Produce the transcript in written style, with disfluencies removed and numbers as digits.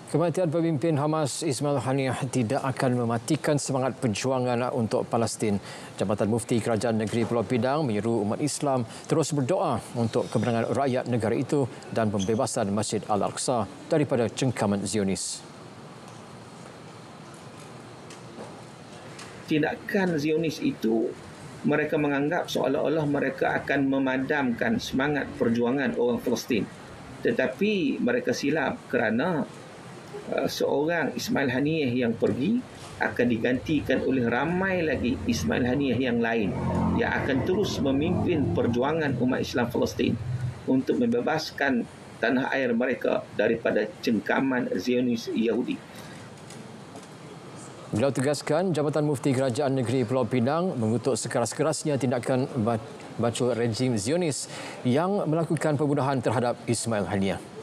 Kematian pemimpin Hamas Ismail Haniyeh tidak akan mematikan semangat perjuangan untuk Palestin. Jabatan Mufti Kerajaan Negeri Pulau Pinang menyeru umat Islam terus berdoa untuk kemenangan rakyat negara itu dan pembebasan Masjid Al-Aqsa daripada cengkaman Zionis. Tindakan Zionis itu mereka menganggap seolah-olah mereka akan memadamkan semangat perjuangan orang Palestin. Tetapi mereka silap kerana seorang Ismail Haniyeh yang pergi akan digantikan oleh ramai lagi Ismail Haniyeh yang lain yang akan terus memimpin perjuangan umat Islam Palestin untuk membebaskan tanah air mereka daripada cengkaman Zionis Yahudi. Beliau tegaskan Jabatan Mufti Kerajaan Negeri Pulau Pinang mengutuk sekeras-kerasnya tindakan bacul rejim Zionis yang melakukan pembunuhan terhadap Ismail Haniyeh.